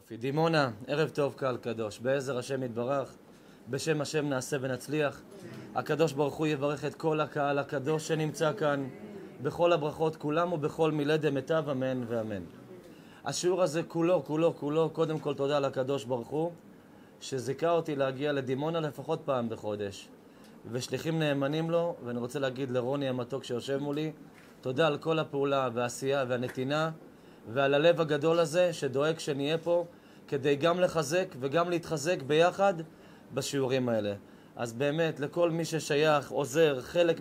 יופי, דימונה, ערב טוב קהל קדוש, בעזר השם יתברך, בשם השם נעשה ונצליח. הקדוש ברוך הוא יברך את כל הקהל הקדוש שנמצא כאן, בכל הברכות כולם ובכל מילי דמיטב, אמן ואמן. השיעור הזה כולו, קודם כל תודה לקדוש ברוך הוא, שזיכה אותי להגיע לדימונה לפחות פעם בחודש. ושליחים נאמנים לו, ואני רוצה להגיד לרוני המתוק שיושב מולי, תודה על כל הפעולה והעשייה והנתינה, ועל הלב הגדול הזה שדואג שנהיה פה, כדי גם לחזק וגם להתחזק ביחד בשיעורים האלה. אז באמת, לכל מי ששייך, עוזר, חלק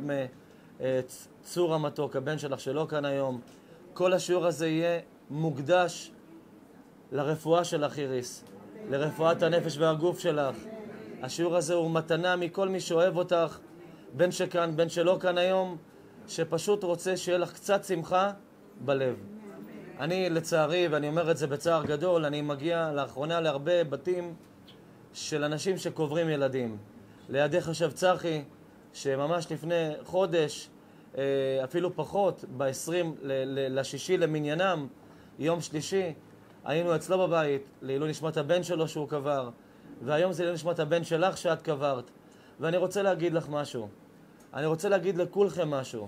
מצור המתוק, הבן שלך שלא כאן היום, כל השיעור הזה יהיה מוקדש לרפואה שלך איריס, לרפואת הנפש והגוף שלך. השיעור הזה הוא מתנה מכל מי שאוהב אותך, בין שכאן, בין שלא כאן היום, שפשוט רוצה שיהיה לך קצת שמחה בלב. אני לצערי, ואני אומר את זה בצער גדול, אני מגיע לאחרונה להרבה בתים של אנשים שקוברים ילדים. לידך יושב צחי, שממש לפני חודש, אפילו פחות, ב-20 לשישי למניינם, יום שלישי, היינו אצלו בבית, לעילוי נשמת הבן שלו שהוא קבר, והיום זה לעילוי נשמת הבן שלך שאת קברת. ואני רוצה להגיד לך משהו. אני רוצה להגיד לכולכם משהו.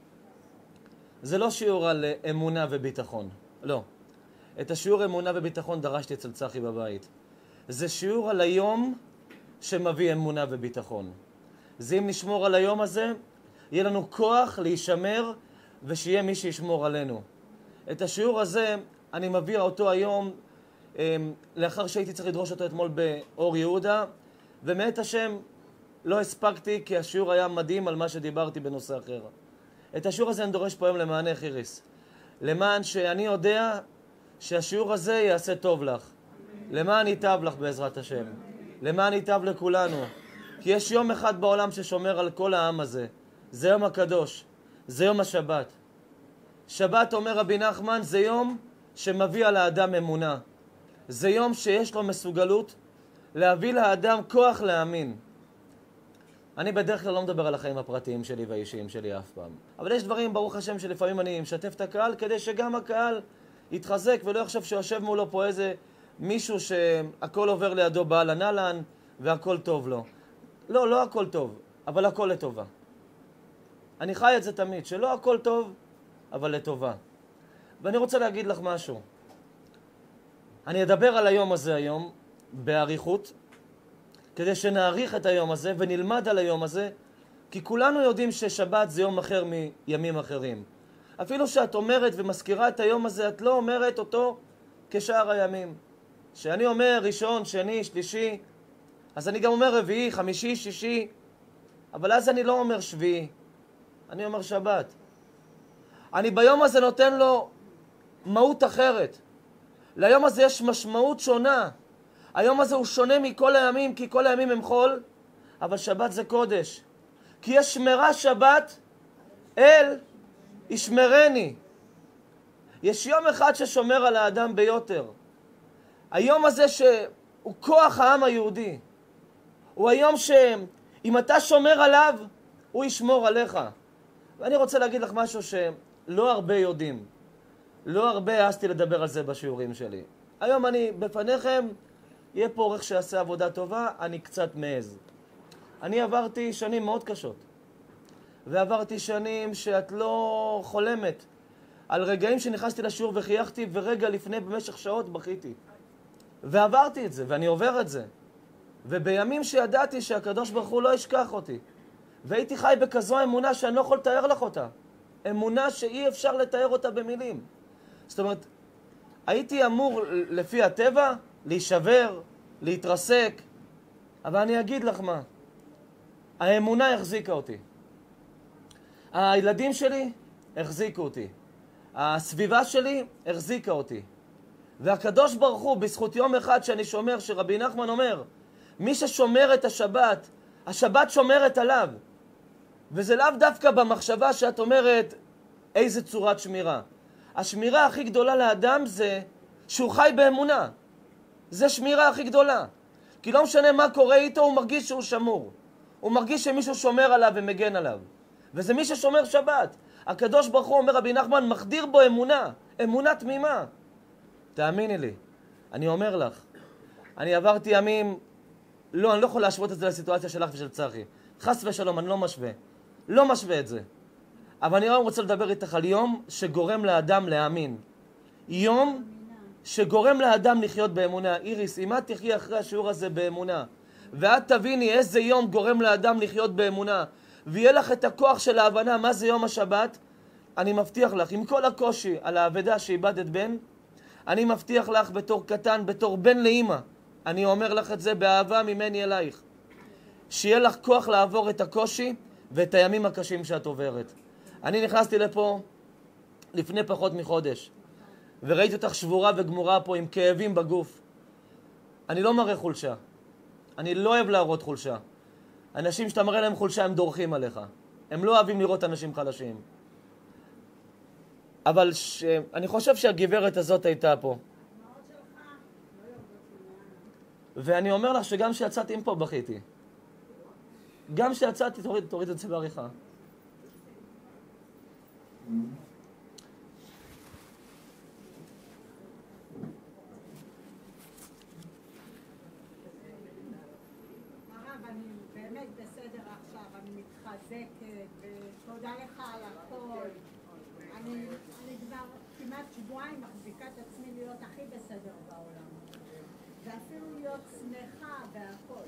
זה לא שיעור על אמונה וביטחון, לא. את השיעור אמונה וביטחון דרשתי אצל צחי בבית. זה שיעור על היום שמביא אמונה וביטחון. זה אם נשמור על היום הזה, יהיה לנו כוח להישמר ושיהיה מי שישמור עלינו. את השיעור הזה אני מביא אותו היום, לאחר שהייתי צריך לדרוש אותו אתמול באור יהודה, ומאת השם לא הספקתי כי השיעור היה מדהים על מה שדיברתי בנושא אחר. את השיעור הזה אני דורש פה היום למענך איריס. למען שאני יודע שהשיעור הזה יעשה טוב לך. למען ייטב לך בעזרת השם. למען ייטב לכולנו. כי יש יום אחד בעולם ששומר על כל העם הזה. זה יום הקדוש. זה יום השבת. שבת, אומר רבי נחמן, זה יום שמביא על האדם אמונה. זה יום שיש לו מסוגלות להביא לאדם כוח להאמין. אני בדרך כלל לא מדבר על החיים הפרטיים שלי והאישיים שלי אף פעם. אבל יש דברים, ברוך השם, שלפעמים אני משתף את הקהל כדי שגם הקהל יתחזק ולא יחשב שיושב מולו פה איזה מישהו שהכל עובר לידו בעל הנלן והכל טוב לו. לא, לא הכל טוב, אבל הכל לטובה. אני חי את זה תמיד, שלא הכל טוב, אבל לטובה. ואני רוצה להגיד לך משהו. אני אדבר על היום הזה היום, בעריכות, כדי שנעריך את היום הזה ונלמד על היום הזה, כי כולנו יודעים ששבת זה יום אחר מימים אחרים. אפילו שאת אומרת ומזכירה את היום הזה, את לא אומרת אותו כשאר הימים. שאני אומר ראשון, שני, שלישי, אז אני גם אומר רביעי, חמישי, שישי, אבל אז אני לא אומר שביעי, אני אומר שבת. אני ביום הזה נותן לו מהות אחרת. ליום הזה יש משמעות שונה. היום הזה הוא שונה מכל הימים, כי כל הימים הם חול, אבל שבת זה קודש. כי יש שמרה שבת, אל ישמרני. יש יום אחד ששומר על האדם ביותר. היום הזה שהוא כוח העם היהודי. הוא היום שאם אתה שומר עליו, הוא ישמור עליך. ואני רוצה להגיד לך משהו שלא הרבה יודעים. לא הרבה העזתי לדבר על זה בשיעורים שלי. היום אני בפניכם, יהיה פה עורך שעשה עבודה טובה, אני קצת מעז. אני עברתי שנים מאוד קשות. ועברתי שנים שאת לא חולמת. על רגעים שנכנסתי לשיעור וחייכתי, ורגע לפני במשך שעות בכיתי. ועברתי את זה, ואני עובר את זה. ובימים שידעתי שהקדוש ברוך הוא לא ישכח אותי. והייתי חי בכזו אמונה שאני לא יכול לתאר לך אותה. אמונה שאי אפשר לתאר אותה במילים. זאת אומרת, הייתי אמור לפי הטבע להישבר, להתרסק, אבל אני אגיד לך מה, האמונה החזיקה אותי. הילדים שלי החזיקו אותי. הסביבה שלי החזיקה אותי. והקדוש ברוך הוא, בזכות יום אחד שאני שומר, שרבי נחמן אומר, מי ששומר את השבת, השבת שומרת עליו. וזה לאו דווקא במחשבה שאת אומרת איזה צורת שמירה. השמירה הכי גדולה לאדם זה שהוא חי באמונה. זה שמירה הכי גדולה. כי לא משנה מה קורה איתו, הוא מרגיש שהוא שמור. הוא מרגיש שמישהו שומר עליו ומגן עליו. וזה מי ששומר שבת. הקדוש ברוך הוא, אומר רבי נחמן, מחדיר בו אמונה. אמונה תמימה. תאמיני לי. אני אומר לך, אני עברתי ימים, לא, אני לא יכול להשוות את זה לסיטואציה שלך ושל צחי. חס ושלום, אני לא משווה. לא משווה את זה. אבל אני היום רוצה לדבר איתך על יום שגורם לאדם להאמין. יום שגורם לאדם לחיות באמונה. איריס, אם את תחי אחרי השיעור הזה באמונה, ואת תביני איזה יום גורם לאדם לחיות באמונה, ויהיה לך את הכוח של ההבנה מה זה יום השבת, אני מבטיח לך, עם כל הקושי על האבדה שאיבדת בן, אני מבטיח לך בתור קטן, בתור בן לאמא, אני אומר לך את זה באהבה ממני אלייך, שיהיה לך כוח לעבור את הקושי ואת הימים הקשים שאת עוברת. אני נכנסתי לפה לפני פחות מחודש, וראיתי אותך שבורה וגמורה פה עם כאבים בגוף. אני לא מראה חולשה. אני לא אוהב להראות חולשה. אנשים שאתה מראה להם חולשה הם דורכים עליך. הם לא אוהבים לראות אנשים חלשים. אבל אני חושב שהגברת הזאת הייתה פה. ואני אומר לך שגם שיצאתי עם פה בכיתי. גם שיצאתי, תוריד את זה בעריכה. אני באמת בסדר עכשיו, אני מתחזקת, ותודה לך על הכל. אני כבר כמעט שבועיים מחזיקה את עצמי להיות הכי בסדר בעולם. ואפילו להיות שמחה והכל.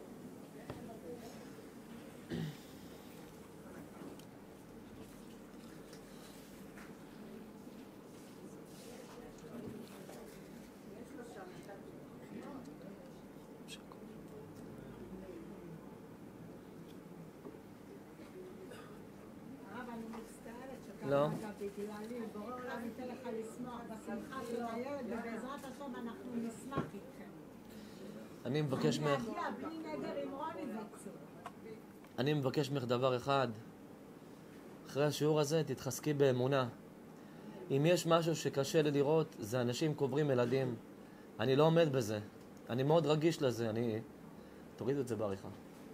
לא. בגללי, בורא עולם ייתן לך לשמוח בשמחה של הילד, ובעזרת השם אנחנו נשמח איתכם. אני מבקש ממך... אני אגיע בלי נדר עם רוני וצור. אני מבקש ממך דבר אחד. אחרי השיעור הזה תתחזקי באמונה. אם יש משהו שקשה לי לראות, זה אנשים קוברים ילדים. אני לא עומד בזה. אני מאוד רגיש לזה. תוריד את זה בעריכה.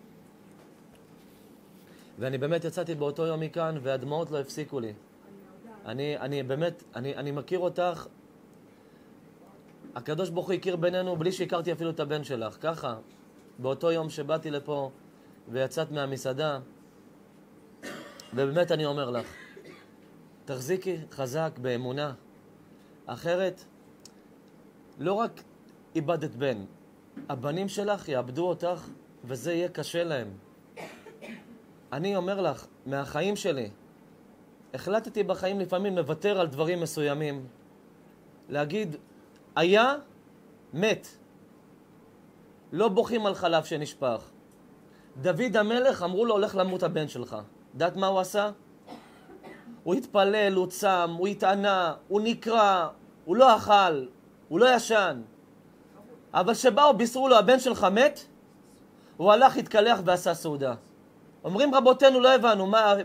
ואני באמת יצאתי באותו יום מכאן, והדמעות לא הפסיקו לי. אני באמת, אני מכיר אותך. הקדוש ברוך הוא הכיר בינינו בלי שהכרתי אפילו את הבן שלך. ככה, באותו יום שבאתי לפה ויצאת מהמסעדה, ובאמת אני אומר לך, תחזיקי חזק באמונה. אחרת, לא רק איבדת בן, הבנים שלך יאבדו אותך, וזה יהיה קשה להם. אני אומר לך, מהחיים שלי, החלטתי בחיים לפעמים לוותר על דברים מסוימים. להגיד, היה, מת. לא בוכים על חלב שנשפך. דוד המלך אמרו לו, הולך למות הבן שלך. יודעת מה הוא עשה? הוא התפלל, הוא צם, הוא התענה, הוא נקרא, הוא לא אכל, הוא לא ישן. אבל שבאו, בישרו לו, הבן שלך מת, הוא הלך, התקלח ועשה סעודה. אומרים רבותינו, לא הבנו,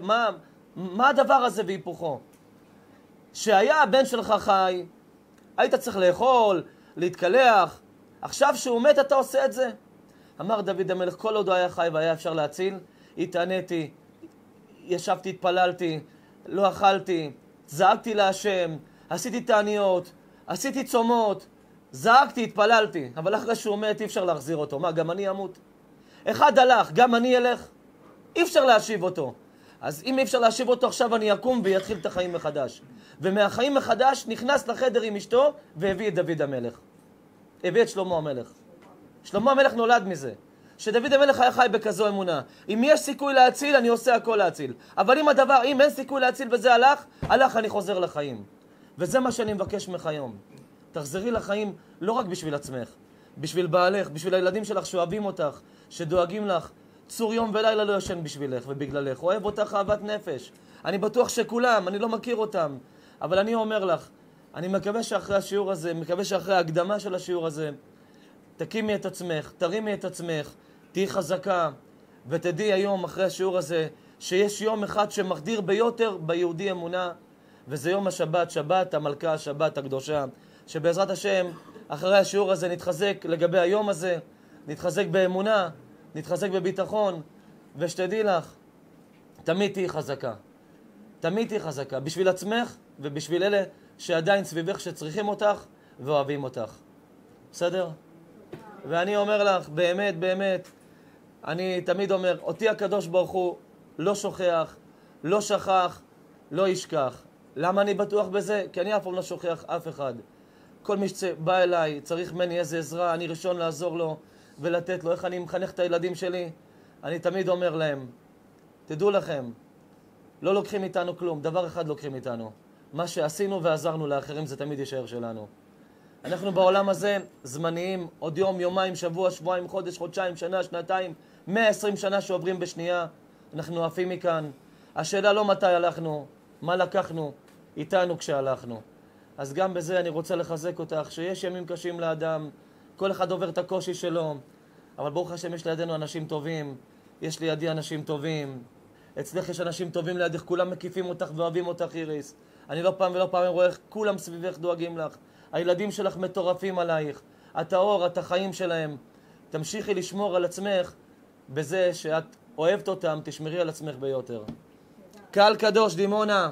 מה הדבר הזה והיפוכו? שהיה הבן שלך חי, היית צריך לאכול, להתקלח, עכשיו שהוא מת אתה עושה את זה? אמר דוד המלך, כל עוד הוא היה חי והיה אפשר להציל, התעניתי, ישבתי, התפללתי, לא אכלתי, זעקתי להשם, עשיתי תעניות, עשיתי צומות, זעקתי, התפללתי, אבל אחרי שהוא מת אי אפשר להחזיר אותו. מה, גם אני אמות? אחד הלך, גם אני אלך? אי אפשר להשיב אותו. אז אם אי אפשר להשיב אותו, עכשיו אני אקום ויתחיל את החיים מחדש. ומהחיים מחדש נכנס לחדר עם אשתו והביא את דוד המלך. הביא את שלמה המלך. שלמה המלך נולד מזה. שדוד המלך היה חי בכזו אמונה. אם יש סיכוי להציל, אני עושה הכל להציל. אבל אם אין סיכוי להציל וזה הלך, אני חוזר לחיים. וזה מה שאני מבקש ממך היום. תחזרי לחיים לא רק בשביל עצמך, בשביל בעלך, בשביל הילדים שלך שאוהבים אותך, שדואגים לך. צור יום ולילה לא ישן בשבילך ובגללך. אוהב אותך אהבת נפש. אני בטוח שכולם, אני לא מכיר אותם. אבל אני אומר לך, אני מקווה שאחרי השיעור הזה, מקווה שאחרי ההקדמה של השיעור הזה, תקימי את עצמך, תרימי את עצמך, תהי חזקה, ותדעי היום אחרי השיעור הזה, שיש יום אחד שמחדיר ביותר ביהודי אמונה, וזה יום השבת, שבת המלכה, שבת הקדושה, שבעזרת השם, אחרי השיעור הזה נתחזק לגבי היום הזה, נתחזק באמונה, נתחזק בביטחון, ושתדעי לך, תמיד תהי חזקה. תמיד תהי חזקה, בשביל עצמך ובשביל אלה שעדיין סביבך שצריכים אותך ואוהבים אותך. בסדר? ואני אומר לך, באמת, באמת, אני תמיד אומר, אותי הקדוש ברוך הוא לא שוכח, לא שכח, לא ישכח. למה אני בטוח בזה? כי אני אף פעם לא שוכח אף אחד. כל מי שבא אליי, צריך ממני איזה עזרה, אני ראשון לעזור לו ולתת לו. איך אני מחנך את הילדים שלי? אני תמיד אומר להם, תדעו לכם, לא לוקחים איתנו כלום, דבר אחד לוקחים איתנו. מה שעשינו ועזרנו לאחרים זה תמיד יישאר שלנו. אנחנו בעולם הזה זמניים, עוד יום, יומיים, שבוע, שבועיים, חודש, חודשיים, שנה, שנתיים, 120 שנה שעוברים בשנייה. אנחנו עפים מכאן. השאלה לא מתי הלכנו, מה לקחנו איתנו כשהלכנו. אז גם בזה אני רוצה לחזק אותך, שיש ימים קשים לאדם, כל אחד עובר את הקושי שלו, אבל ברוך השם יש לידינו אנשים טובים, יש לידי אנשים טובים, אצלך יש אנשים טובים לידך, כולם מקיפים אותך ואוהבים אותך איריס. אני לא פעם ולא פעם רואה איך כולם סביבך דואגים לך. הילדים שלך מטורפים עלייך, את האור, את החיים שלהם. תמשיכי לשמור על עצמך בזה שאת אוהבת אותם, תשמרי על עצמך ביותר. קהל קדוש, דימונה.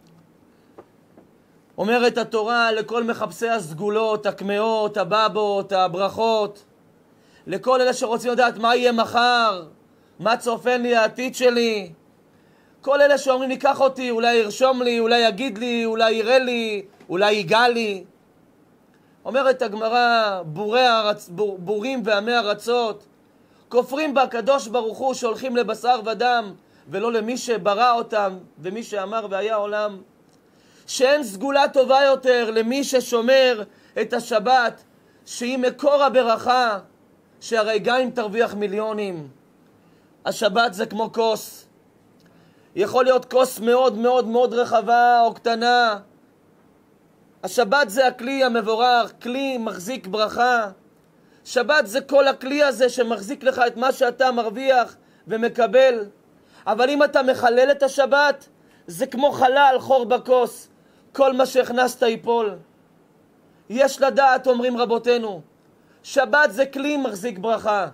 אומרת התורה לכל מחפשי הסגולות, הקמאות, הבבות, הברכות, לכל אלה שרוצים לדעת מה יהיה מחר, מה צופן לי העתיד שלי, כל אלה שאומרים לי קח אותי, אולי ירשום לי, אולי יגיד לי, אולי יראה לי, אולי ייגע לי. אומרת הגמרא, בורים ועמי ארצות כופרים בקדוש ברוך הוא שהולכים לבשר ודם ולא למי שברא אותם ומי שאמר והיה עולם. שאין סגולה טובה יותר למי ששומר את השבת, שהיא מקור הברכה, שהרי גם אם תרוויח מיליונים, השבת זה כמו כוס. יכול להיות כוס מאוד מאוד מאוד רחבה או קטנה. השבת זה הכלי המבורך, כלי מחזיק ברכה. שבת זה כל הכלי הזה שמחזיק לך את מה שאתה מרוויח ומקבל. אבל אם אתה מחלל את השבת, זה כמו חלל חור בכוס. כל מה שהכנסת ייפול. יש לדעת, אומרים רבותינו, שבת זה כלי מחזיק ברכה.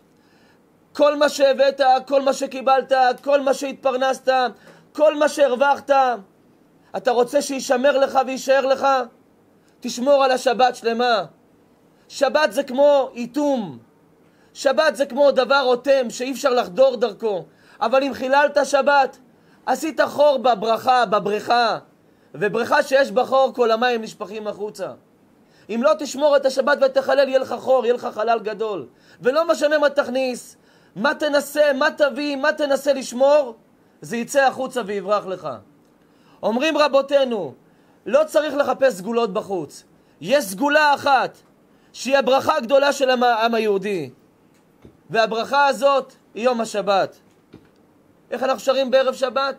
כל מה שהבאת, כל מה שקיבלת, כל מה שהתפרנסת, כל מה שהרווחת, אתה רוצה שישמר לך וישאר לך? תשמור על השבת שלמה. שבת זה כמו איתום. שבת זה כמו דבר רותם שאי אפשר לחדור דרכו. אבל אם חיללת שבת, עשית חור בברכה, בבריכה. ובריכה שיש בחור כל המים נשפכים החוצה. אם לא תשמור את השבת ותחלל, יהיה לך חור, יהיה לך חלל גדול. ולא משנה מה תכניס, מה תנסה, מה תביא, מה תנסה לשמור, זה יצא החוצה ויברח לך. אומרים רבותינו, לא צריך לחפש סגולות בחוץ. יש סגולה אחת, שהיא הברכה הגדולה של העם היהודי. והברכה הזאת היא יום השבת. איך אנחנו שרים בערב שבת?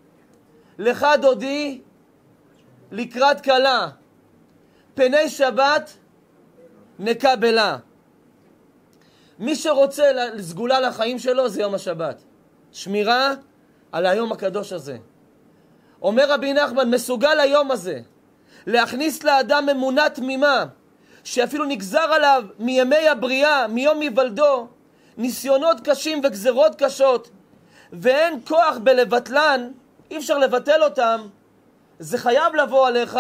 לך דודי לקראת קלה, פני שבת נקבלה. מי שרוצה סגולה לחיים שלו זה יום השבת. שמירה על היום הקדוש הזה. אומר רבי נחמן, מסוגל היום הזה להכניס לאדם אמונה תמימה, שאפילו נגזר עליו מימי הבריאה, מיום היוולדו, ניסיונות קשים וגזרות קשות, ואין כוח בלבטלן, אי אפשר לבטל אותם, זה חייב לבוא עליך.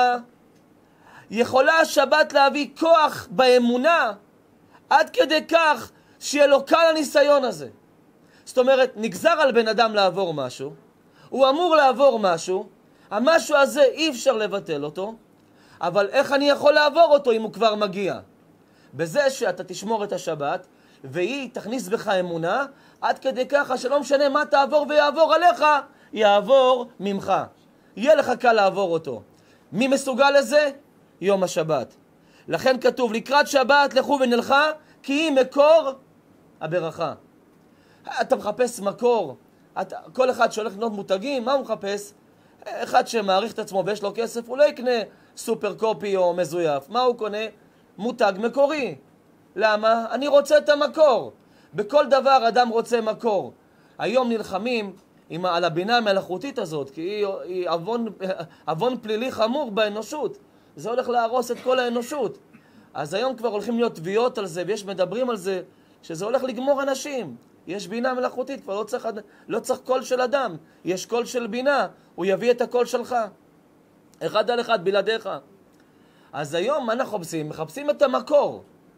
יכולה השבת להביא כוח באמונה, עד כדי כך שיהיה לו קל הניסיון הזה. זאת אומרת, נגזר על בן אדם לעבור משהו, הוא אמור לעבור משהו, המשהו הזה אי אפשר לבטל אותו, אבל איך אני יכול לעבור אותו אם הוא כבר מגיע? בזה שאתה תשמור את השבת, והיא תכניס בך אמונה, עד כדי ככה שלא משנה מה תעבור ויעבור עליך, יעבור ממך. יהיה לך קל לעבור אותו. מי מסוגל לזה? יום השבת. לכן כתוב, לקראת שבת לכו ונלכה, כי היא מקור הברכה. אתה מחפש מקור. כל אחד שהולך לקנות מותגים, מה הוא מחפש? אחד שמעריך את עצמו ויש לו כסף, הוא לא יקנה סופר קופי או מזויף. מה הוא קונה? מותג מקורי. למה? אני רוצה את המקור. בכל דבר אדם רוצה מקור. היום נלחמים על הבינה המלאכותית הזאת, כי היא אבון פלילי חמור באנושות. זה הולך להרוס את כל האנושות. אז היום כבר הולכים להיות תביעות על זה, ויש מדברים על זה, שזה הולך לגמור אנשים. יש בינה מלאכותית, כבר לא צריך קול של אדם, יש קול של בינה, הוא יביא את הקול שלך. אחד על אחד בלעדיך. אז היום מה אנחנו מחפשים? מחפשים את המקור.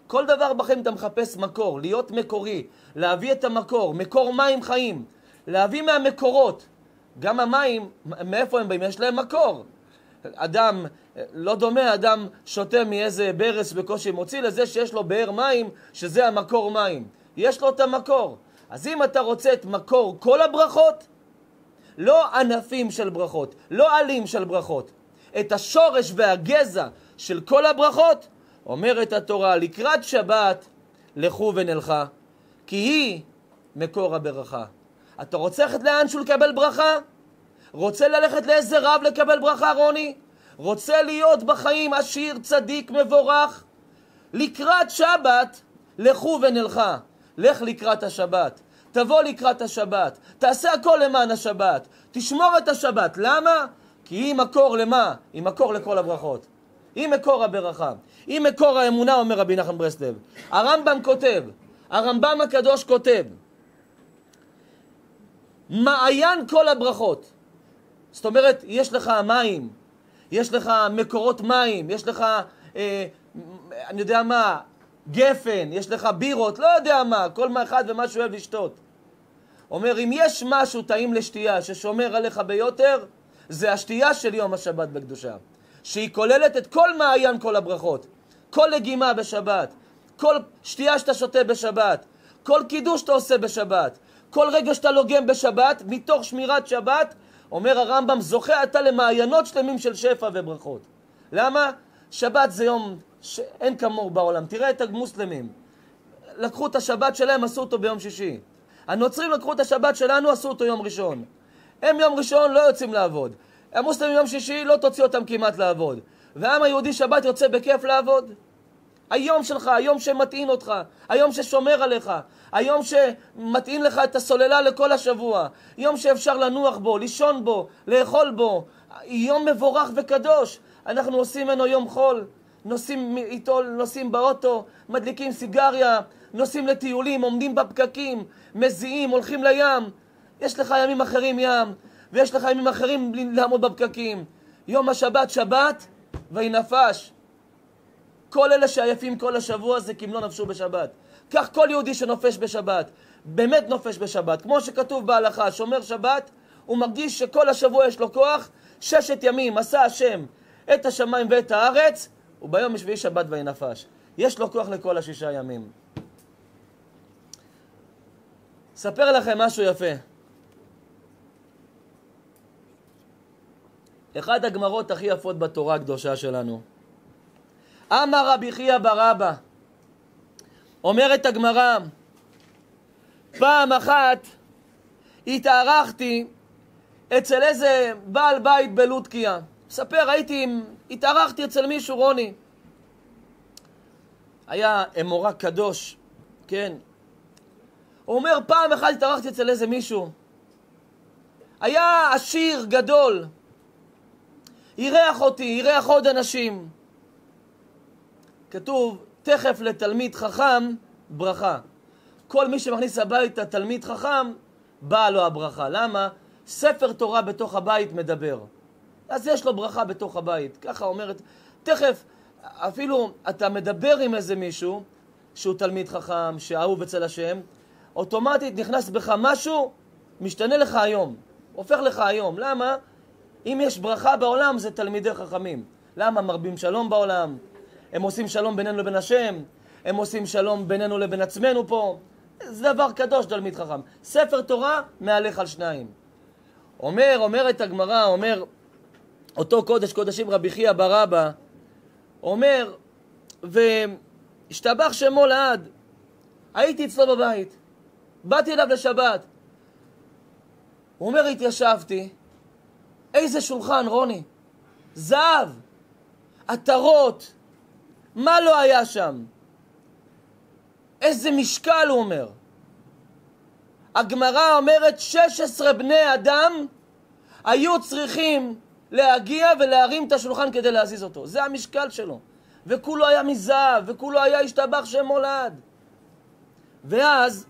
כל דבר בחיים אתה מחפש מקור, להיות מקורי, להביא את המקור, מקור מים חיים, להביא מהמקורות. גם המים, מאיפה הם באים? יש להם מקור. אדם, לא דומה, אדם שותה מאיזה ברס בקושי מוציא לזה שיש לו באר מים, שזה המקור מים. יש לו את המקור. אז אם אתה רוצה את מקור כל הברכות, לא ענפים של ברכות, לא עלים של ברכות, את השורש והגזע של כל הברכות, אומרת התורה, לקראת שבת לכו ונלכה, כי היא מקור הברכה. אתה רוצה ללכת לאנשהו לקבל ברכה? רוצה ללכת לאיזה רב לקבל ברכה, רוני? רוצה להיות בחיים עשיר, צדיק, מבורך? לקראת שבת לכו ונלכה. לך לקראת השבת, תבוא לקראת השבת, תעשה הכל למען השבת, תשמור את השבת. למה? כי היא מקור למה? היא מקור לכל הברכות. היא מקור הברכה. היא מקור האמונה, אומר רבי נחמן ברסלב. הרמב"ם כותב, הרמב"ם הקדוש כותב, מעיין כל הברכות. זאת אומרת, יש לך מים, יש לך מקורות מים, יש לך, אני יודע מה, גפן, יש לך בירות, לא יודע מה, כל אחד ומה שהוא אוהב לשתות. אומר, אם יש משהו טעים לשתייה ששומר עליך ביותר, זה השתייה של יום השבת בקדושה, שהיא כוללת את כל מעיין כל הברכות, כל לגימה בשבת, כל שתייה שאתה שותה בשבת, כל קידוש שאתה עושה בשבת, כל רגע שאתה לוגם בשבת, מתוך שמירת שבת, אומר הרמב"ם, זוכה אתה למעיינות שלמים של שפע וברכות. למה? שבת זה יום שאין כמוהו בעולם. תראה את המוסלמים. לקחו את השבת שלהם, עשו אותו ביום שישי. הנוצרים לקחו את השבת שלנו, עשו אותו יום ראשון. הם יום ראשון לא יוצאים לעבוד. המוסלמים יום שישי לא תוציא אותם כמעט לעבוד. והעם היהודי שבת יוצא בכיף לעבוד. היום שלך, היום שמתאים אותך, היום ששומר עליך, היום שמתאים לך את הסוללה לכל השבוע, יום שאפשר לנוח בו, לישון בו, לאכול בו, יום מבורך וקדוש. אנחנו עושים ממנו יום חול, נוסעים איתו, נוסעים באוטו, מדליקים סיגריה, נוסעים לטיולים, עומדים בפקקים, מזיעים, הולכים לים. יש לך ימים אחרים ים, ויש לך ימים אחרים לעמוד בפקקים. יום השבת, שבת, וינפש. כל אלה שעייפים כל השבוע זה כי הם לא נפשו בשבת. כך כל יהודי שנופש בשבת, באמת נופש בשבת. כמו שכתוב בהלכה, שומר שבת, הוא מרגיש שכל השבוע יש לו כוח. 6 ימים עשה השם את השמיים ואת הארץ, וביום השביעי שבת וינפש. יש לו כוח לכל 6 ימים. ספר לכם משהו יפה. אחד הגמרות הכי יפות בתורה הקדושה שלנו. אמר רבי חייא בר אבא, אומרת הגמרא, פעם אחת התארחתי אצל איזה בעל בית בלודקיה. ספר, התארחתי אצל מישהו, רוני. היה אמורא קדוש, כן. הוא אומר, פעם אחת התארחתי אצל איזה מישהו. היה עשיר גדול. אירח אותי, אירח עוד אנשים. כתוב, תכף לתלמיד חכם ברכה. כל מי שמכניס הביתה תלמיד חכם, באה לו הברכה. למה? ספר תורה בתוך הבית מדבר. אז יש לו ברכה בתוך הבית. ככה אומרת, תכף, אפילו אתה מדבר עם איזה מישהו, שהוא תלמיד חכם, שאהוב אצל השם, אוטומטית נכנס בך משהו, משתנה לך היום. הופך לך היום. למה? אם יש ברכה בעולם, זה תלמידי חכמים. למה? מרבים שלום בעולם. הם עושים שלום בינינו לבין השם. הם עושים שלום בינינו לבין עצמנו פה. זה דבר קדוש, תלמיד חכם. ספר תורה מהלך על 2. אומרת הגמרא, אומר אותו קודש קודשים רבי חייא בר אבא, אומר, והשתבח שמו לעד, הייתי אצלו בבית, באתי אליו לשבת. הוא אומר, התיישבתי, איזה שולחן, רוני, זהב, עטרות, מה לא היה שם? איזה משקל, הוא אומר. הגמרא אומרת 16 בני אדם היו צריכים להגיע ולהרים את השולחן כדי להזיז אותו. זה המשקל שלו. וכולו היה מזהב, וכולו היה השתבח שם מולד. ואז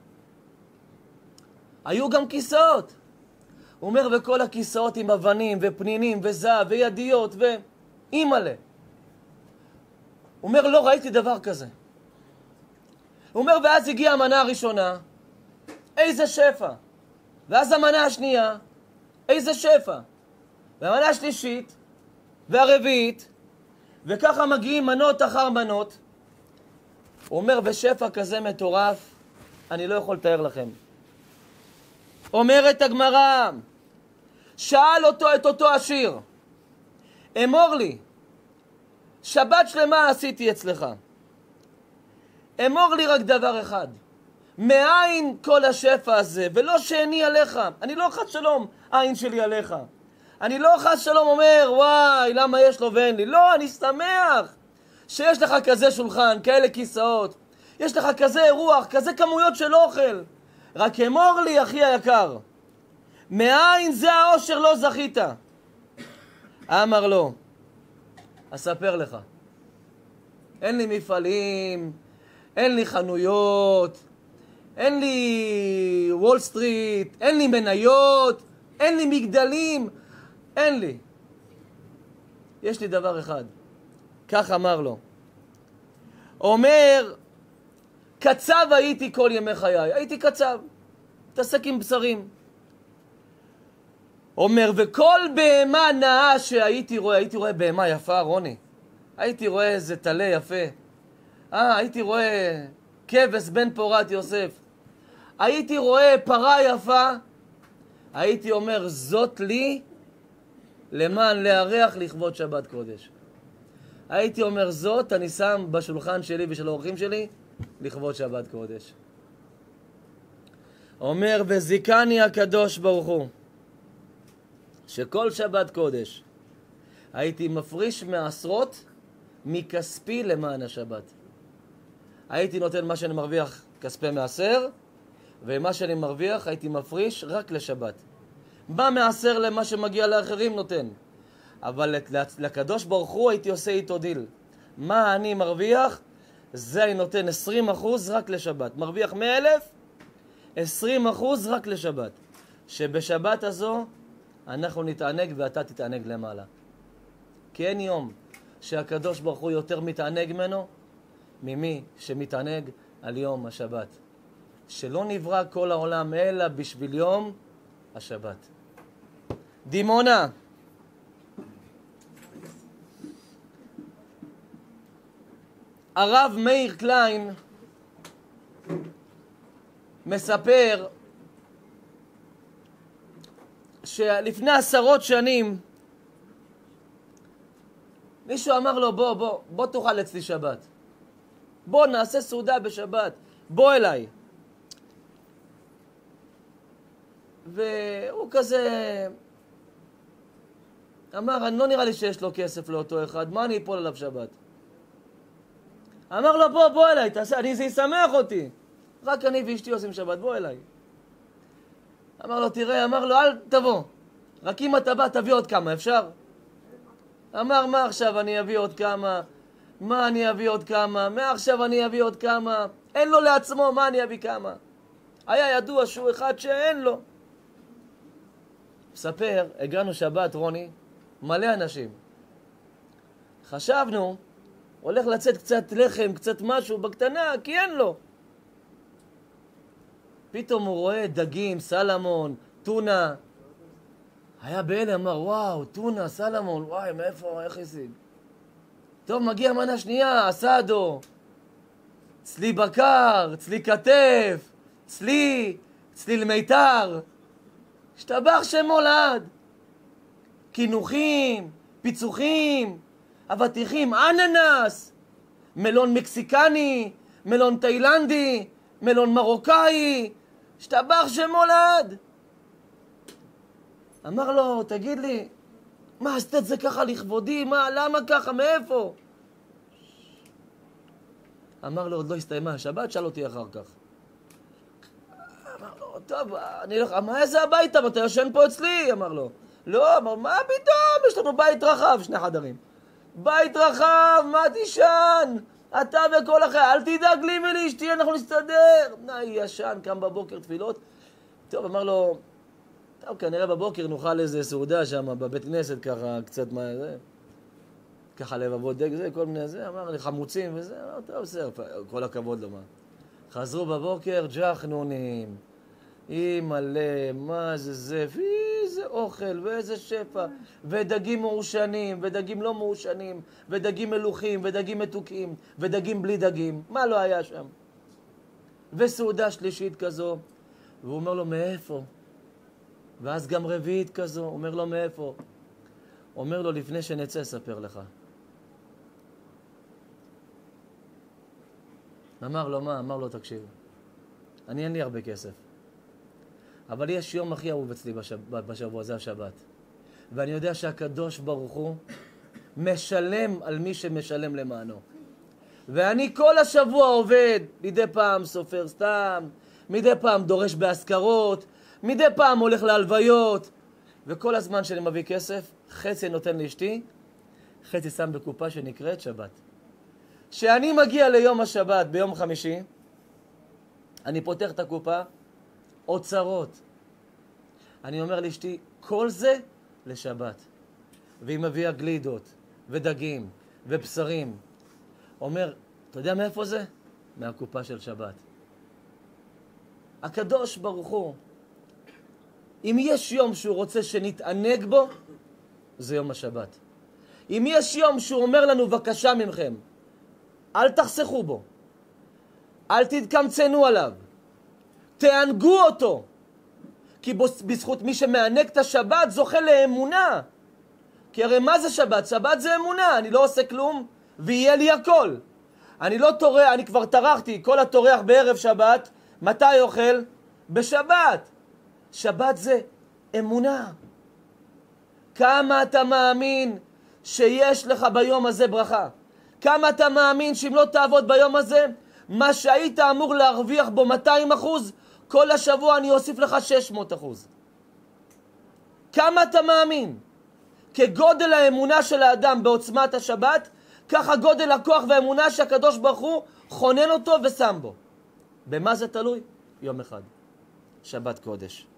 היו גם כיסאות. הוא אומר, וכל הכיסאות עם אבנים ופנינים וזהב וידיות ואימאלה. הוא אומר, לא ראיתי דבר כזה. הוא אומר, ואז הגיעה המנה הראשונה, איזה שפע. ואז המנה השנייה, איזה שפע. והמנה השלישית והרביעית, וככה מגיעים מנות אחר מנות. הוא אומר, בשפע כזה מטורף, אני לא יכול לתאר לכם. אומרת הגמרא, שאל אותו את אותו השיר, אמור לי, שבת שלמה עשיתי אצלך. אמור לי רק דבר אחד, מאין כל השפע הזה, ולא שעיני עליך. אני לא חס שלום עין שלי עליך. אני לא חס שלום אומר, וואי, למה יש לו ואין לי. לא, אני שמח שיש לך כזה שולחן, כאלה כיסאות. יש לך כזה אירוח, כזה כמויות של אוכל. רק אמור לי, אחי היקר, מאין זה האושר לא זכית? אמר לו, אספר לך. אין לי מפעלים, אין לי חנויות, אין לי וול סטריט, אין לי מניות, אין לי מגדלים, אין לי. יש לי דבר אחד. כך אמר לו. אומר, קצב הייתי כל ימי חיי. הייתי קצב. תעסק עם בשרים. אומר, וכל בהמה נאה שהייתי רואה, הייתי רואה בהמה יפה, רוני. הייתי רואה איזה תלה יפה. הייתי רואה כבש בן פורת יוסף. הייתי רואה פרה יפה. הייתי אומר, זאת לי למען להריח לכבוד שבת קודש. הייתי אומר, זאת אני שם בשולחן שלי ושל האורחים שלי לכבוד שבת קודש. אומר, וזיקני הקדוש ברוך הוא, שכל שבת קודש הייתי מפריש מעשרות מכספי למען השבת. הייתי נותן מה שאני מרוויח כספי מעשר, ומה שאני מרוויח הייתי מפריש רק לשבת. מה מעשר למה שמגיע לאחרים נותן. אבל לקדוש ברוך הוא הייתי עושה איתו דיל. מה אני מרוויח? זה אני נותן 20% רק לשבת. מרוויח 100,000, 20% רק לשבת. שבשבת הזו אנחנו נתענג ואתה תתענג למעלה. כי אין יום שהקדוש ברוך הוא יותר מתענג ממנו ממי שמתענג על יום השבת. שלא נברא כל העולם אלא בשביל יום השבת. דימונה. הרב מאיר קליין מספר שלפני 10 שנים מישהו אמר לו, בוא תאכל אצלי שבת. בוא נעשה סעודה בשבת. בוא אליי. והוא כזה אמר, אני לא נראה לי שיש לו כסף לאותו אחד, מה אני אפול עליו שבת? אמר לו, בוא אליי, תעשה, זה ישמח אותי. רק אני ואשתי עושים שבת, בוא אליי. אמר לו, תראה, אמר לו, אל תבוא. רק אם אתה בא, תביא עוד כמה, אפשר? אמר, מה עכשיו אני אביא עוד כמה? מה אני אביא עוד כמה? מעכשיו אני אביא עוד כמה? אין לו לעצמו, מה אני אביא כמה? היה ידוע שהוא אחד שאין לו. מספר, הגענו שבת, רוני, מלא אנשים. חשבנו, הולך לצאת קצת לחם, קצת משהו בקטנה, כי אין לו. פתאום הוא רואה דגים, סלמון, טונה. היה בהלם, אמר, וואו, טונה, סלמון, וואי, מאיפה, איך השיג? טוב, מגיע מנה שנייה, אסדו, צלי בקר, צלי כתף, צליל מיתר. השתבח שמו לעד. קינוחים, פיצוחים, אבטיחים, אננס, מלון מקסיקני, מלון תאילנדי, מלון מרוקאי. השתבח שמו לעד. אמר לו, תגיד לי, מה עשית את זה ככה לכבודי? מה, למה ככה? מאיפה? אמר לו, עוד לא הסתיימה השבת, שאל אותי אחר כך. אמר לו, טוב, אני אלך, מה איזה הביתה? אתה ישן פה אצלי? אמר לו. לא, אמר, מה פתאום? יש לנו בית רחב, 2 חדרים. בית רחב, מה תישן? אתה וכל אחר, אל תדאג לי ולאשתי, אנחנו נסתדר. ישן, קם בבוקר תפילות. טוב, אמר לו, טוב, כנראה בבוקר נאכל איזה סעודה שם בבית כנסת, ככה קצת מה זה. ככה לבבות דג זה, כל מיני זה. אמר לי, חמוצים וזה. אמר, טוב, בסדר, כל הכבוד לו, מה. חזרו בבוקר, ג'חנונים. אימא'לה, מה זה, איזה אוכל ואיזה שפע, ודגים מעושנים, ודגים לא מעושנים, ודגים מלוכים, ודגים מתוקים, ודגים בלי דגים. מה לא היה שם? וסעודה שלישית כזו. והוא אומר לו, מאיפה? ואז גם רביעית כזו, אומר לו, מאיפה? אומר לו, לפני שנצא, ספר לך. אמר לו, מה? אמר לו, תקשיב, אין לי הרבה כסף. אבל יש יום הכי אהוב אצלי בשבוע, זה השבת. ואני יודע שהקדוש ברוך הוא משלם על מי שמשלם למענו. ואני כל השבוע עובד, מדי פעם סופר סתם, מדי פעם דורש בהזכרות, מדי פעם הולך להלוויות, וכל הזמן שאני מביא כסף, חצי נותן לאשתי, חצי שם בקופה שנקראת שבת. כשאני מגיע ליום השבת, ביום חמישי, אני פותח את הקופה, אוצרות. אני אומר לאשתי, כל זה לשבת. והיא מביאה גלידות, ודגים, ובשרים. אומר, אתה יודע מאיפה זה? מהקופה של שבת. הקדוש ברוך הוא, אם יש יום שהוא רוצה שנתענג בו, זה יום השבת. אם יש יום שהוא אומר לנו, בבקשה ממכם, אל תחסכו בו, אל תתקמצנו עליו, תענגו אותו, כי בזכות מי שמענג את השבת זוכה לאמונה. כי הרי מה זה שבת? שבת זה אמונה, אני לא עושה כלום ויהיה לי הכל. אני לא תורח, אני כבר תרחתי, כל התורח בערב שבת, מתי אוכל? בשבת. שבת זה אמונה. כמה אתה מאמין שיש לך ביום הזה ברכה? כמה אתה מאמין שאם לא תעבוד ביום הזה, מה שהיית אמור להרוויח בו 200%, כל השבוע אני אוסיף לך 600%. כמה אתה מאמין? כגודל האמונה של האדם בעוצמת השבת, ככה גודל הכוח והאמונה שהקדוש ברוך הוא חונן אותו ושם בו. במה זה תלוי? יום אחד. שבת קודש.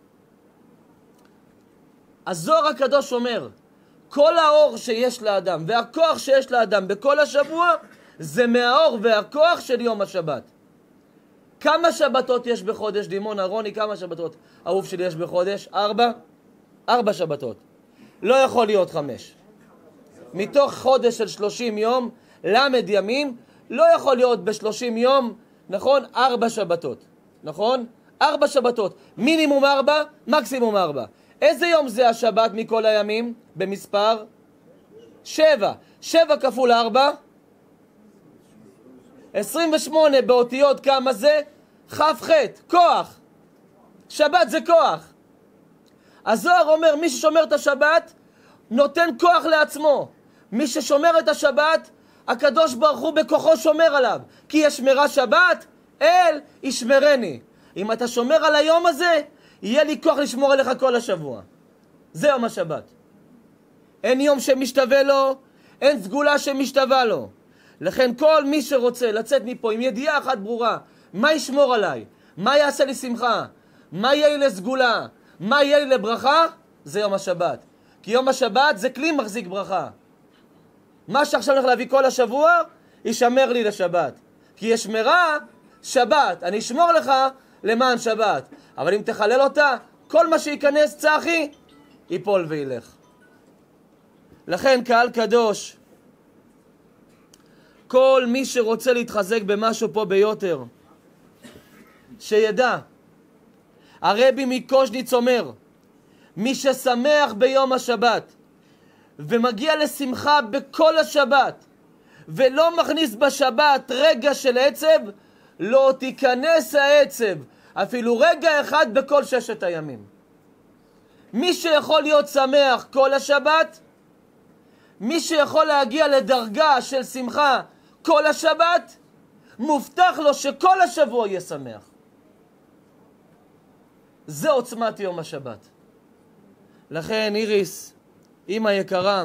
הזוהר הקדוש אומר, כל האור שיש לאדם והכוח שיש לאדם בכל השבוע, זה מהאור והכוח של יום השבת. כמה שבתות יש בחודש, דימונה, רוני, כמה שבתות אהוב שלי יש בחודש? 4? 4 שבתות. לא יכול להיות 5. מתוך חודש של 30 יום, למד ימים, לא יכול להיות ב-30 יום, נכון? 4 שבתות. נכון? 4 שבתות. מינימום 4, מקסימום 4. איזה יום זה השבת מכל הימים? במספר? 7. 7 כפול 4? 28 באותיות כמה זה? כ"ח, כוח. שבת זה כוח. הזוהר אומר, מי ששומר את השבת, נותן כוח לעצמו. מי ששומר את השבת, הקדוש ברוך הוא בכוחו שומר עליו. כי ישמרה שבת, אל ישמרני. אם אתה שומר על היום הזה, יהיה לי כוח לשמור עליך כל השבוע. זה יום השבת. אין יום שמשתווה לו, אין סגולה שמשתווה לו. לכן כל מי שרוצה לצאת מפה עם ידיעה אחת ברורה, מה ישמור עליי? מה יעשה לי שמחה? מה יהיה לי לסגולה? מה יהיה לי לברכה? זה יום השבת. כי יום השבת זה כלי מחזיק ברכה. מה שעכשיו הולך להביא כל השבוע, ישמר לי לשבת. כי יש שמירה, שבת. אני אשמור לך למען שבת. אבל אם תחלל אותה, כל מה שייכנס צחי, ייפול וילך. לכן קהל קדוש, כל מי שרוצה להתחזק במשהו פה ביותר, שידע, הרבי מקוז'ניץ אומר, מי ששמח ביום השבת, ומגיע לשמחה בכל השבת, ולא מכניס בשבת רגע של עצב, לא תיכנס העצב, אפילו רגע אחד בכל 6 הימים. מי שיכול להיות שמח כל השבת, מי שיכול להגיע לדרגה של שמחה כל השבת, מובטח לו שכל השבוע יהיה שמח. זה עוצמת יום השבת. לכן איריס, אמא יקרה,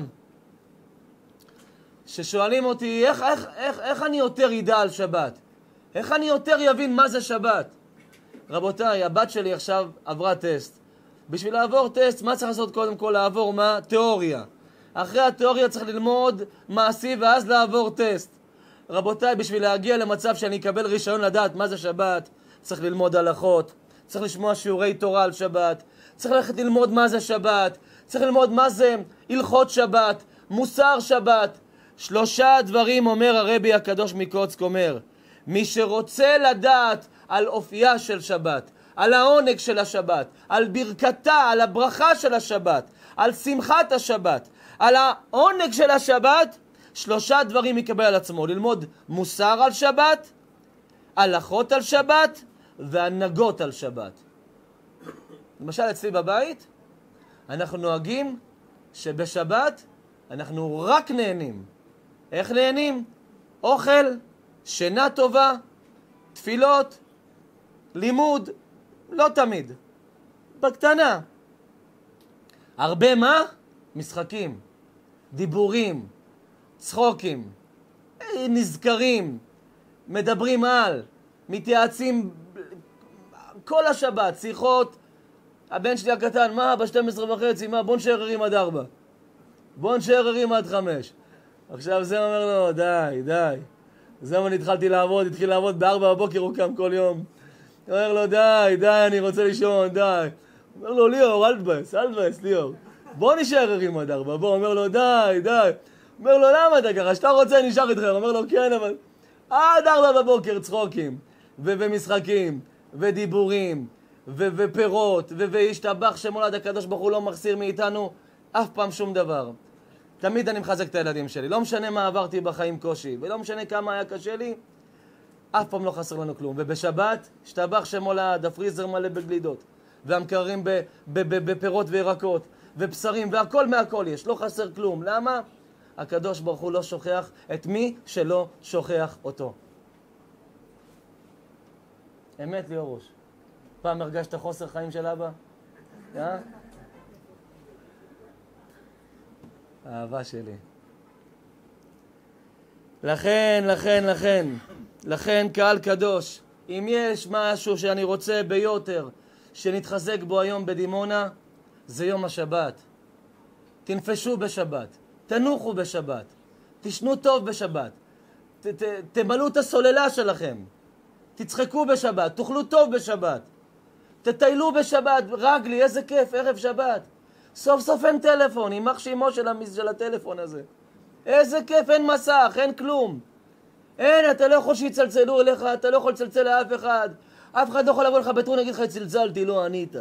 ששואלים אותי איך אני יותר ידע על שבת, איך אני יותר יבין מה זה שבת. רבותיי, הבת שלי עכשיו עברה טסט. בשביל לעבור טסט, מה צריך לעשות קודם כל? לעבור מה? תיאוריה. אחרי התיאוריה צריך ללמוד מעשי ואז לעבור טסט. רבותיי, בשביל להגיע למצב שאני אקבל רישיון לדעת מה זה שבת, צריך ללמוד הלכות, צריך לשמוע שיעורי תורה על שבת, צריך ללכת ללמוד מה זה שבת, צריך ללמוד מה זה הלכות שבת, מוסר שבת. 3 דברים אומר הרבי הקדוש מקוצק, אומר, מי שרוצה לדעת על אופייה של שבת, על העונג של השבת, על ברכתה, על הברכה של השבת, על שמחת השבת, על העונג של השבת, 3 דברים יקבל על עצמו: ללמוד מוסר על שבת, הלכות על שבת והנהגות על שבת. למשל אצלי בבית אנחנו נוהגים שבשבת אנחנו רק נהנים. איך נהנים? אוכל, שינה טובה, תפילות, לימוד, לא תמיד, בקטנה. הרבה מה? משחקים, דיבורים, צחוקים, נזכרים, מדברים על, מתייעצים כל השבת, שיחות. הבן שלי הקטן, מה? ב-12:30, מה? בוא נשאר ערים עד 4. בוא נשאר ערים עד 5. עכשיו זה אומר לו, די. זה מה התחלתי לעבוד, התחיל לעבוד ב-4 בבוקר, הוא קם כל יום. הוא אומר לו, די, אני רוצה לישון, די. אומר לו, ליאור, אל תבאס, ליאור. בוא נשאר ערים עד 4, בוא. אומר לו, די. אומר לו, למה אתה ככה? שאתה רוצה נשאר איתכם. אומר לו, כן, אבל עד 4 בבוקר צחוקים, ומשחקים, ודיבורים, ופירות, וישתבח שמולד הקדוש ברוך הוא לא מחסיר מאיתנו אף פעם שום דבר. תמיד אני מחזק את הילדים שלי. לא משנה מה עברתי בחיים קושי, ולא משנה כמה היה קשה לי, אף פעם לא חסר לנו כלום. ובשבת, השתבח שמולד, הפריזר מלא בגלידות, והמקררים בפירות וירקות, ובשרים, והכל מהכל יש. לא חסר כלום. למה? הקדוש ברוך הוא לא שוכח את מי שלא שוכח אותו. אמת לי ראש. פעם הרגשת חוסר חיים של אבא? אהבה שלי. לכן קהל קדוש, אם יש משהו שאני רוצה ביותר שנתחזק בו היום בדימונה, זה יום השבת. תנפשו בשבת, תנוחו בשבת, תשנו טוב בשבת, תמלאו את הסוללה שלכם, תצחקו בשבת, תאכלו טוב בשבת, תטיילו בשבת. רגלי, איזה כיף, ערב שבת. סוף סוף אין טלפון, יימח שמו של הטלפון הזה. איזה כיף, אין מסך, אין כלום. אין, אתה לא יכול שיצלצלו אליך, אתה לא יכול לצלצל לאף אחד. אף אחד לא יכול לבוא לך בטרון, נגיד לך, צלצלתי, לא ענית.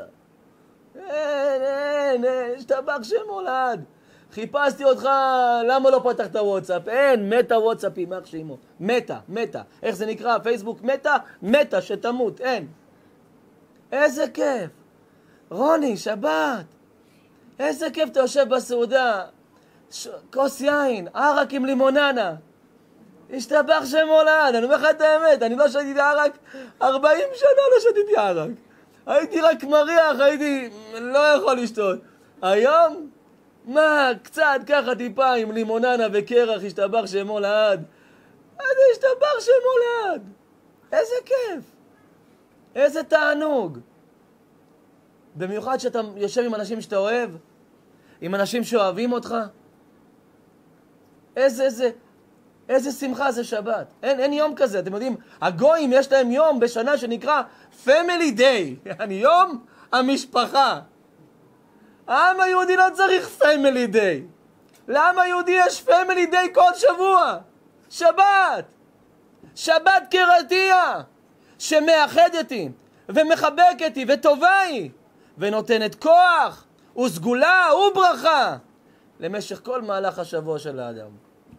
אין, השתבח שם מולד. חיפשתי אותך, למה לא פתחת וואטסאפ? אין, מתה וואטסאפ, יימח שמו. מתה. איך זה נקרא? פייסבוק מתה, שתמות, אין. איזה כיף. רוני, שבת. איזה כיף אתה יושב בסעודה, כוס יין, ערק עם לימוננה. השתבח שם מולד. אני אומר לך את האמת, אני לא שתיתי ערק, 40 שנה לא שתיתי ערק. הייתי רק מריח, לא יכול לשתות. היום, מה, קצת ככה טיפה עם לימוננה וקרח, השתבח שם מולד. השתבח שם מולד. איזה כיף. איזה תענוג. במיוחד שאתה יושב עם אנשים שאתה אוהב, עם אנשים שאוהבים אותך. איזה שמחה זה שבת. אין יום כזה. אתם יודעים, הגויים יש להם יום בשנה שנקרא Family Day. יום המשפחה. העם היהודי לא צריך Family Day. לעם היהודי יש Family Day כל שבוע. שבת קראתיה, שמאחדתי ומחבקתי וטובה היא, ונותנת כוח וסגולה וברכה למשך כל מהלך השבוע של האדם.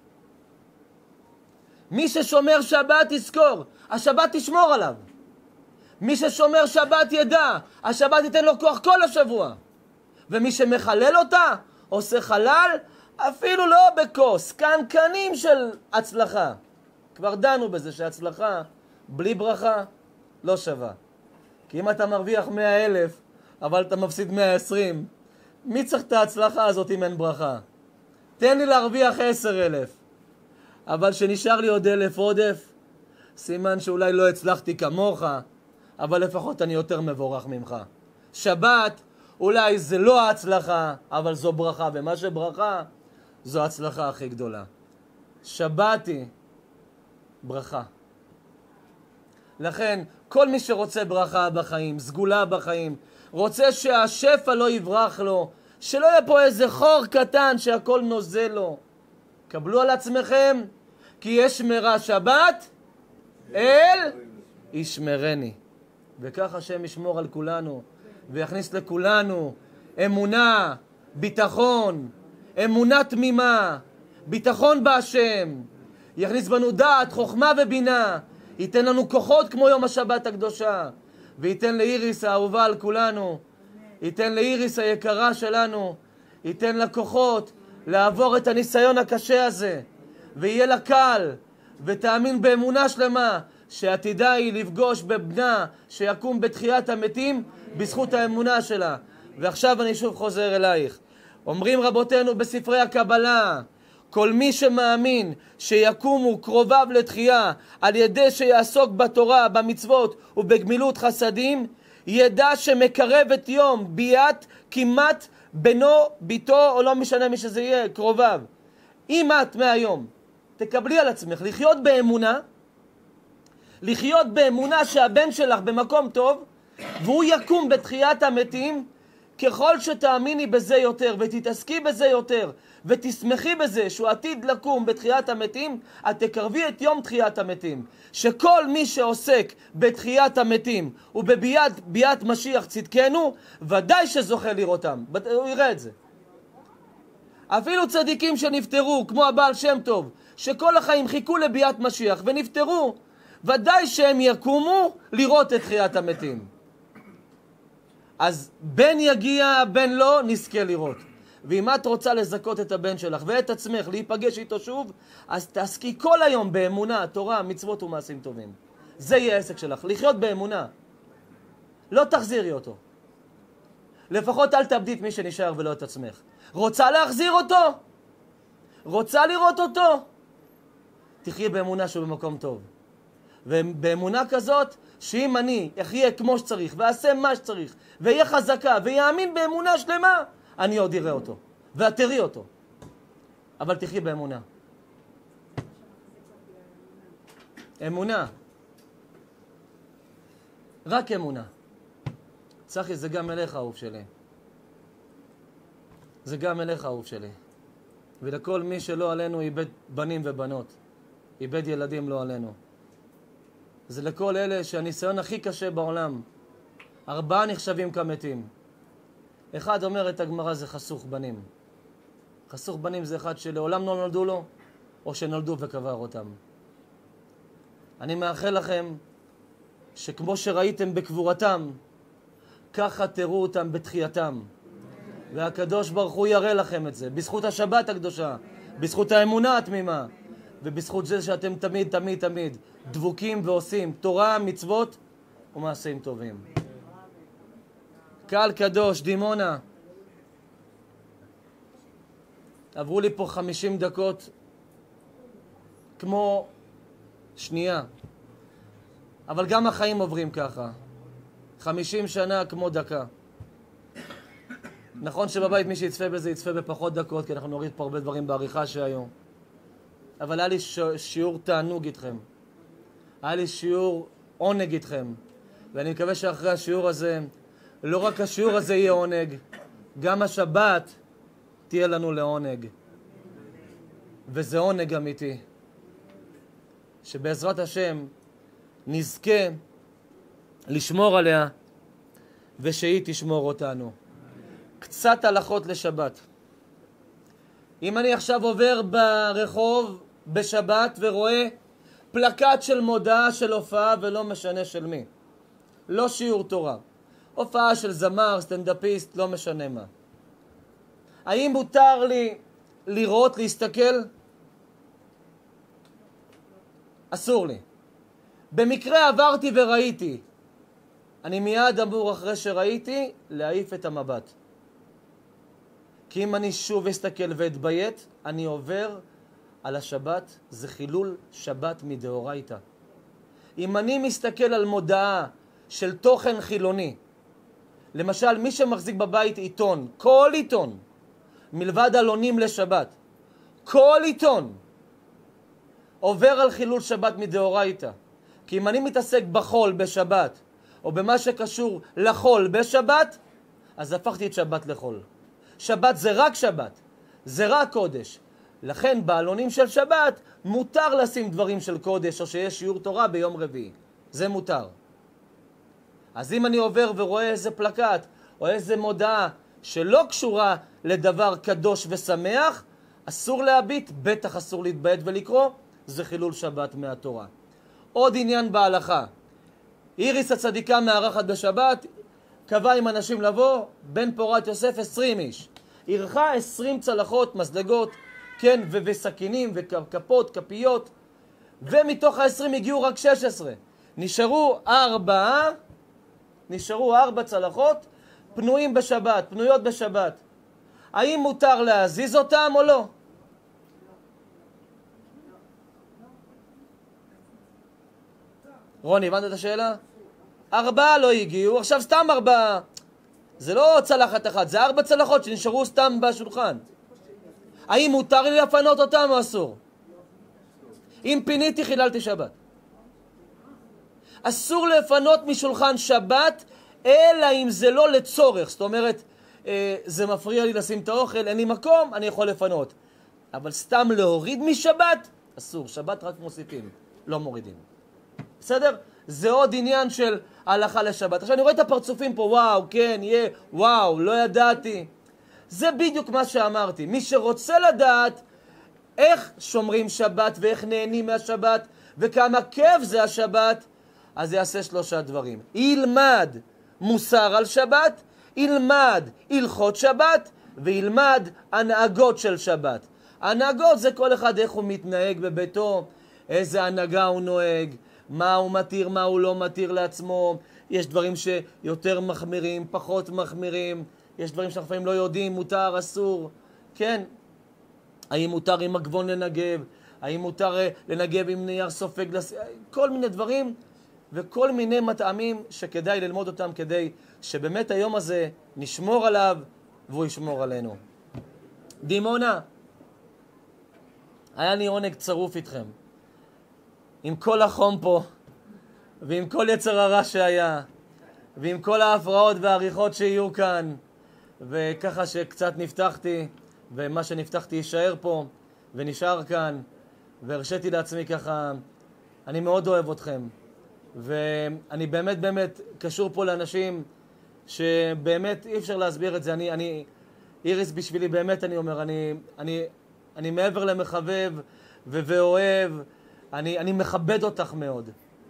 מי ששומר שבת תזכור, השבת תשמור עליו. מי ששומר שבת ידע, השבת ייתן לו כוח כל השבוע. ומי שמחלל אותה, עושה חלל, אפילו לא בכוס, קנקנים של הצלחה. כבר דנו בזה שהצלחה בלי ברכה לא שווה. כי אם אתה מרוויח 100,000, אבל אתה מפסיד 120, מי צריך את ההצלחה הזאת אם אין ברכה? תן לי להרוויח 10,000, אבל שנשאר לי עוד 1,000 עודף, סימן שאולי לא הצלחתי כמוך, אבל לפחות אני יותר מבורך ממך. שבת, אולי זה לא ההצלחה, אבל זו ברכה, ומה שברכה, זו ההצלחה הכי גדולה. שבתי, ברכה. לכן, כל מי שרוצה ברכה בחיים, סגולה בחיים, רוצה שהשפע לא יברח לו, שלא יהיה פה איזה חור קטן שהכל נוזל לו. קבלו על עצמכם, כי יש שמרה שבת, אל ישמרני. וכך השם ישמור על כולנו, ויכניס לכולנו אמונה, ביטחון, אמונה תמימה, ביטחון בהשם. יכניס בנו דעת, חוכמה ובינה. ייתן לנו כוחות כמו יום השבת הקדושה. וייתן לאיריס האהובה על כולנו, ייתן לאיריס היקרה שלנו, ייתן לה כוחות לעבור את הניסיון הקשה הזה. ויהיה לה קל, ותאמין באמונה שלמה, שעתידה היא לפגוש בבנה שיקום בתחיית המתים בזכות האמונה שלה. ועכשיו אני שוב חוזר אלייך. אומרים רבותינו בספרי הקבלה, כל מי שמאמין שיקומו קרוביו לתחייה על ידי שיעסוק בתורה, במצוות ובגמילות חסדים, ידע שמקרב את יום ביאת כמעט בנו, ביתו, או לא משנה מי שזה יהיה, קרוביו. אם את מהיום תקבלי על עצמך לחיות באמונה, לחיות באמונה שהבן שלך במקום טוב, והוא יקום בתחיית המתים, ככל שתאמיני בזה יותר ותתעסקי בזה יותר ותשמחי בזה שהוא עתיד לקום בתחיית המתים, את תקרבי את יום תחיית המתים. שכל מי שעוסק בתחיית המתים ובביאת משיח צדקנו, ודאי שזוכה לראותם. הוא יראה את זה. אפילו צדיקים שנפטרו, כמו הבעל שם טוב, שכל החיים חיכו לביאת משיח ונפטרו, ודאי שהם יקומו לראות את תחיית המתים. אז בן יגיע, בן לא, נזכה לראות. ואם את רוצה לזכות את הבן שלך ואת עצמך להיפגש איתו שוב, אז תעסקי כל היום באמונה, תורה, מצוות ומעשים טובים. זה יהיה העסק שלך, לחיות באמונה. לא תחזירי אותו. לפחות אל תאבדי את מי שנשאר ולא את עצמך. רוצה להחזיר אותו? רוצה לראות אותו? תחיה באמונה שהוא במקום טוב. ובאמונה כזאת, שאם אני אחיה כמו שצריך ואעשה מה שצריך ויהיה חזקה ויאמין באמונה שלמה, אני עוד אראה אותו ואת תראי אותו. אבל תחי באמונה. אמונה. רק אמונה. צחי, זה גם אליך אהוב שלי. זה גם אליך אהוב שלי. ולכל מי שלא עלינו איבד בנים ובנות, איבד ילדים לא עלינו. זה לכל אלה שהניסיון הכי קשה בעולם. 4 נחשבים כמתים. אחד אומר את הגמרא, זה חסוך בנים. חסוך בנים זה אחד שלעולם לא נולדו לו, או שנולדו וקבר אותם. אני מאחל לכם שכמו שראיתם בקבורתם, ככה תראו אותם בתחייתם. והקדוש ברוך הוא יראה לכם את זה, בזכות השבת הקדושה, בזכות האמונה התמימה, ובזכות זה שאתם תמיד תמיד תמיד דבוקים ועושים תורה, מצוות ומעשים טובים. קהל קדוש, דימונה. עברו לי פה 50 דקות כמו שנייה. אבל גם החיים עוברים ככה. 50 שנה כמו דקה. נכון שבבית מי שיצפה בזה יצפה בפחות דקות, כי אנחנו נוריד פה הרבה דברים בעריכה שהיו. אבל היה לי שיעור תענוג איתכם. היה לי שיעור עונג איתכם. ואני מקווה שאחרי השיעור הזה, לא רק השיעור הזה יהיה עונג, גם השבת תהיה לנו לעונג. וזה עונג אמיתי. שבעזרת השם נזכה לשמור עליה, ושהיא תשמור אותנו. קצת הלכות לשבת. אם אני עכשיו עובר ברחוב בשבת ורואה פלקט של מודעה של הופעה, ולא משנה של מי, לא שיעור תורה, הופעה של זמר, סטנדאפיסט, לא משנה מה, האם מותר לי לראות, להסתכל? אסור לי. במקרה עברתי וראיתי, אני מיד אמור אחרי שראיתי להעיף את המבט. כי אם אני שוב אסתכל ואתביית, אני עובר על השבת, זה חילול שבת מדאורייתא. אם אני מסתכל על מודעה של תוכן חילוני, למשל מי שמחזיק בבית עיתון, כל עיתון, מלבד עלונים לשבת, כל עיתון, עובר על חילול שבת מדאורייתא. כי אם אני מתעסק בחול בשבת, או במה שקשור לחול בשבת, אז הפכתי את שבת לחול. שבת זה רק שבת, זה רק קודש. לכן בעלונים של שבת מותר לשים דברים של קודש, או שיש שיעור תורה ביום רביעי. זה מותר. אז אם אני עובר ורואה איזה פלקט, או איזה מודעה שלא קשורה לדבר קדוש ושמח, אסור להביט, בטח אסור להתבייש ולקרוא, זה חילול שבת מהתורה. עוד עניין בהלכה. איריס הצדיקה מארחת בשבת, קבעה עם אנשים לבוא, בן פורת יוסף 20 איש. ערכה 20 צלחות, מסלגות, כן, וסכינים, וכפות, כפיות, ומתוך ה-20 הגיעו רק 16. נשארו 4 צלחות, פנויים בשבת, פנויות בשבת. האם מותר להזיז אותם או לא? רוני, הבנת את השאלה? 4 לא הגיעו, עכשיו סתם 4. זה לא צלחת אחת, זה 4 צלחות שנשארו סתם בשולחן. האם מותר לי לפנות אותם או אסור? אם פיניתי, חיללתי שבת. אסור לפנות משולחן שבת, אלא אם זה לא לצורך. זאת אומרת, זה מפריע לי לשים את האוכל, אין לי מקום, אני יכול לפנות. אבל סתם להוריד משבת, אסור. שבת רק מוסיפים, לא מורידים. בסדר? זה עוד עניין של הלכה לשבת. עכשיו אני רואה את הפרצופים פה, וואו, כן, יהיה, וואו, לא ידעתי. זה בדיוק מה שאמרתי. מי שרוצה לדעת איך שומרים שבת ואיך נהנים מהשבת וכמה כיף זה השבת, אז יעשה 3 דברים. ילמד מוסר על שבת, ילמד הלכות שבת, וילמד הנהגות של שבת. הנהגות זה כל אחד איך הוא מתנהג בביתו, איזה הנהגה הוא נוהג, מה הוא מתיר, מה הוא לא מתיר לעצמו. יש דברים שיותר מחמירים, פחות מחמירים. יש דברים שאנחנו לפעמים לא יודעים, מותר, אסור. כן. האם מותר עם מגבון לנגב? האם מותר לנגב עם נייר סופג? כל מיני דברים וכל מיני מטעמים שכדאי ללמוד אותם כדי שבאמת היום הזה נשמור עליו והוא ישמור עלינו. דימונה, היה לי עונג צרוף איתכם. עם כל החום פה, ועם כל יצר הרע שהיה, ועם כל ההפרעות והעריכות שיהיו כאן, וככה שקצת נפתחתי, ומה שנפתחתי יישאר פה, ונשאר כאן, והרשיתי לעצמי ככה, אני מאוד אוהב אתכם, ואני באמת קשור פה לאנשים שבאמת אי אפשר להסביר את זה. איריס בשבילי באמת אני אומר, אני מעבר למחבב ואוהב, אני מכבד אותך מאוד.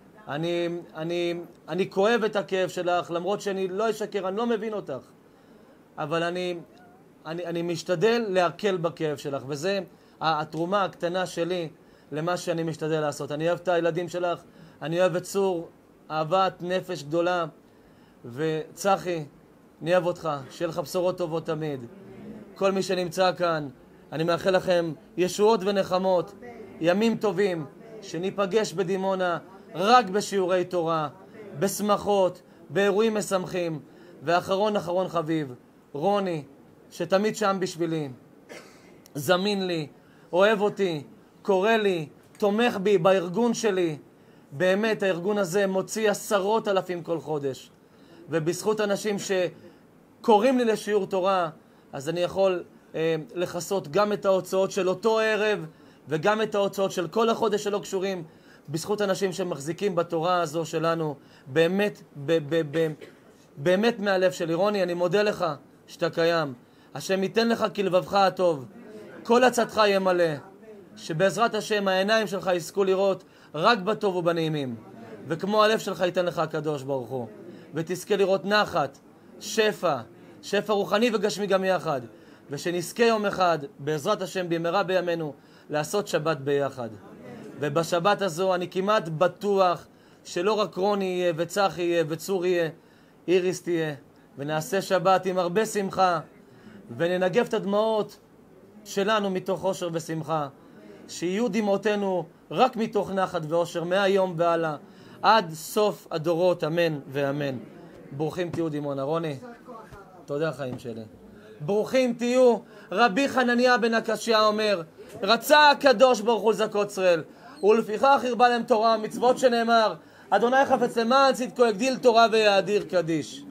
אני כואב את הכאב שלך, למרות שאני לא אשקר, אני לא מבין אותך. אבל אני משתדל להקל בכאב שלך, וזה התרומה הקטנה שלי למה שאני משתדל לעשות. אני אוהב את הילדים שלך, אני אוהב את צור, אהבת נפש גדולה, וצחי, אני אוהב אותך, שיהיה לך בשורות טובות תמיד. כל מי שנמצא כאן, אני מאחל לכם ישועות ונחמות, ימים טובים, שניפגש בדימונה רק בשיעורי תורה, בשמחות, באירועים משמחים. ואחרון חביב, רוני, שתמיד שם בשבילי, זמין לי, אוהב אותי, קורא לי, תומך בי בארגון שלי. באמת הארגון הזה מוציא 10,000 כל חודש, ובזכות אנשים שקוראים לי לשיעור תורה, אז אני יכול לחסות גם את ההוצאות של אותו ערב וגם את ההוצאות של כל החודש שלא קשורים, בזכות אנשים שמחזיקים בתורה הזו שלנו. באמת מהלב שלי. רוני, אני מודה לך שאתה קיים. השם ייתן לך כלבבך הטוב, כל עצתך יהיה מלא, שבעזרת השם העיניים שלך יזכו לראות רק בטוב ובנעימים, וכמו הלב שלך ייתן לך הקדוש ברוך הוא, ותזכה לראות נחת, שפע רוחני וגשמי גם יחד, ושנזכה יום אחד בעזרת השם במהרה בימינו לעשות שבת ביחד. ובשבת הזו אני כמעט בטוח שלא רק רוני יהיה וצחי יהיה וצור יהיה, איריס תהיה, ונעשה שבת עם הרבה שמחה, וננגב את הדמעות שלנו מתוך אושר ושמחה, שיהיו דמעותינו רק מתוך נחת ואושר מהיום והלאה עד סוף הדורות, אמן ואמן. ברוכים תהיו דימונה. רוני, תודה חיים שלי. ברוכים תהיו. רבי חנניה בן הקשיא אומר, רצה הקדוש ברוך הוא לזכות ישראל, ולפיכך הרבה להם תורה ומצוות שנאמר, אדוני חפץ למען צדקו יגדיל תורה ויאדיר קדיש.